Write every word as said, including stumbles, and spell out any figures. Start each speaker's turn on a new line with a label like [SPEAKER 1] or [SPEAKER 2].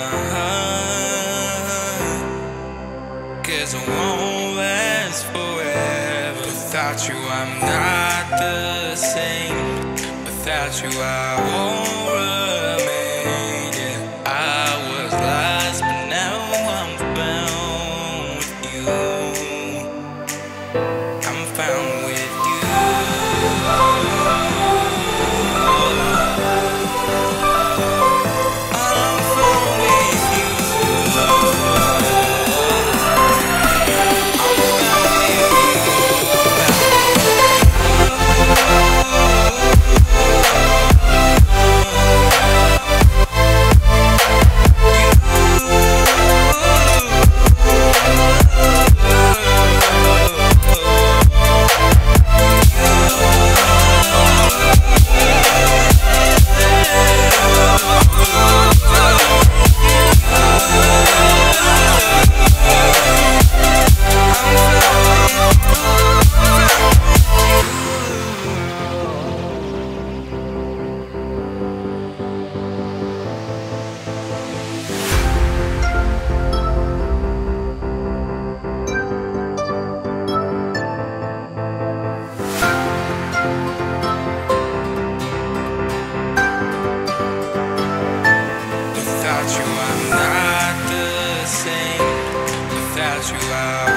[SPEAKER 1] my heart, 'cause I won't last forever. Without you I'm not the same. Without you I won't remain. Yeah. I was lost but now I'm found with you. I'm found with you. Without you I'm not the same. Without you I